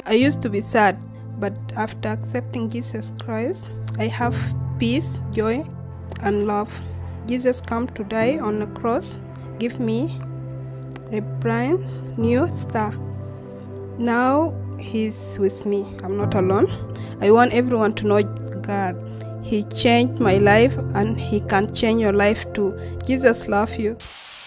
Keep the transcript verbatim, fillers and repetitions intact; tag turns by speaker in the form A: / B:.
A: I used to be sad, but after accepting Jesus Christ, I have peace, joy, and love. Jesus came to die on the cross, give me a brand new start. Now He's with me. I'm not alone. I want everyone to know God. He changed my life, and He can change your life too. Jesus loves you.